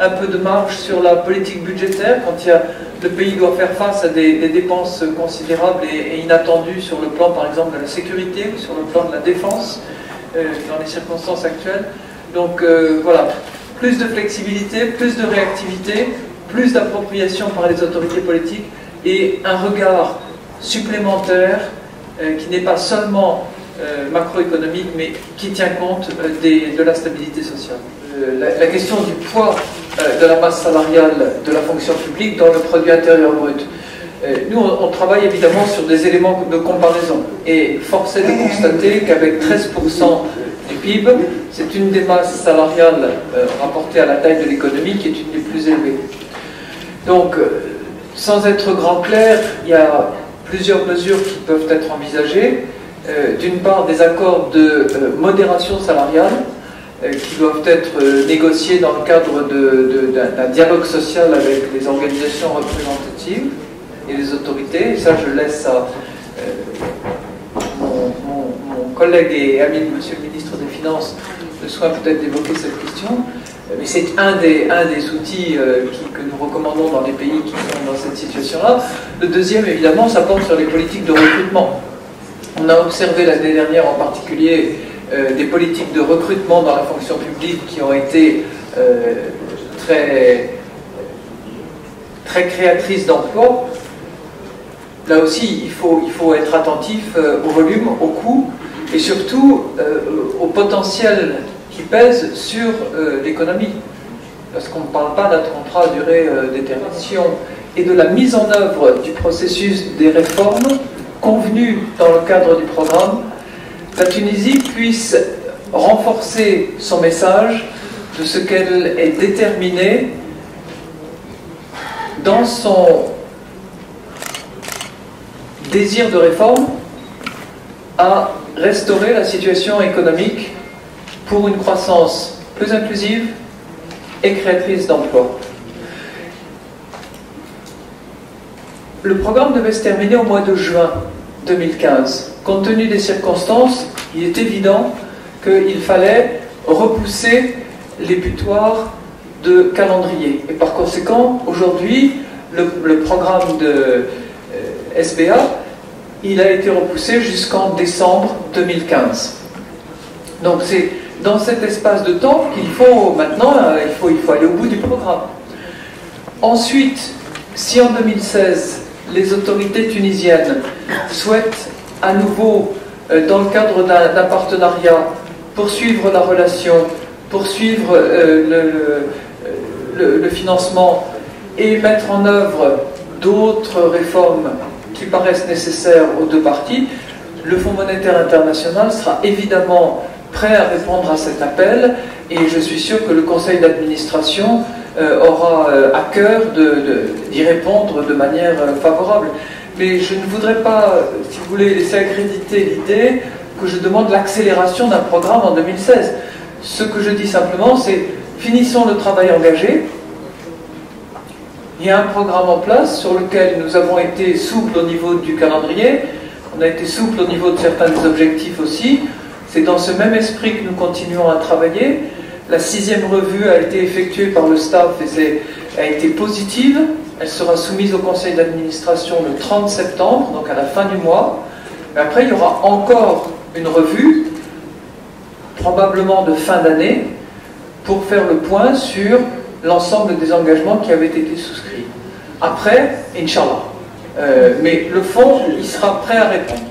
un peu de marge sur la politique budgétaire quand le pays doit faire face à des dépenses considérables et inattendues sur le plan, par exemple, de la sécurité ou sur le plan de la défense, dans les circonstances actuelles. Donc voilà, plus de flexibilité, plus de réactivité, plus d'appropriation par les autorités politiques et un regard supplémentaire qui n'est pas seulement macroéconomique, mais qui tient compte de la stabilité sociale. La question du poids de la masse salariale de la fonction publique dans le produit intérieur brut. Nous, on travaille évidemment sur des éléments de comparaison. Et force est de constater qu'avec 13% du PIB, c'est une des masses salariales rapportées à la taille de l'économie qui est une des plus élevées. Donc, sans être grand clair, il y a plusieurs mesures qui peuvent être envisagées. D'une part, des accords de modération salariale qui doivent être négociés dans le cadre d'un dialogue social avec les organisations représentatives et les autorités. Et ça, je laisse à mon collègue et ami, Monsieur le ministre des Finances, le soin peut-être d'évoquer cette question. Mais c'est un des outils que nous recommandons dans les pays qui sont dans cette situation-là. Le deuxième, évidemment, ça porte sur les politiques de recrutement. On a observé l'année dernière en particulier des politiques de recrutement dans la fonction publique qui ont été très créatrices d'emplois. Là aussi, il faut être attentif au volume, au coût et surtout au potentiel qui pèse sur l'économie. Parce qu'on ne parle pas d'un contrat à durée détermination et de la mise en œuvre du processus des réformes convenues dans le cadre du programme. La Tunisie puisse renforcer son message de ce qu'elle est déterminée dans son désir de réforme à restaurer la situation économique pour une croissance plus inclusive et créatrice d'emplois. Le programme devait se terminer au mois de juin 2015. Compte tenu des circonstances, il est évident qu'il fallait repousser les butoirs de calendrier. Et par conséquent, aujourd'hui, le programme de SBA, il a été repoussé jusqu'en décembre 2015. Donc c'est dans cet espace de temps qu'il faut maintenant, il faut aller au bout du programme. Ensuite, si en 2016, les autorités tunisiennes souhaitent à nouveau, dans le cadre d'un partenariat, poursuivre la relation, poursuivre le financement et mettre en œuvre d'autres réformes qui paraissent nécessaires aux deux parties, le Fonds monétaire international sera évidemment prêt à répondre à cet appel et je suis sûr que le conseil d'administration aura à cœur d'y répondre de manière favorable. Mais je ne voudrais pas, si vous voulez, laisser accréditer l'idée que je demande l'accélération d'un programme en 2016. Ce que je dis simplement, c'est finissons le travail engagé. Il y a un programme en place sur lequel nous avons été souples au niveau du calendrier, on a été souples au niveau de certains des objectifs aussi. C'est dans ce même esprit que nous continuons à travailler. La 6e revue a été effectuée par le staff et a été positive. Elle sera soumise au conseil d'administration le 30 septembre, donc à la fin du mois. Mais après, il y aura encore une revue, probablement de fin d'année, pour faire le point sur l'ensemble des engagements qui avaient été souscrits. Après, Inch'Allah. Mais le fonds, il sera prêt à répondre.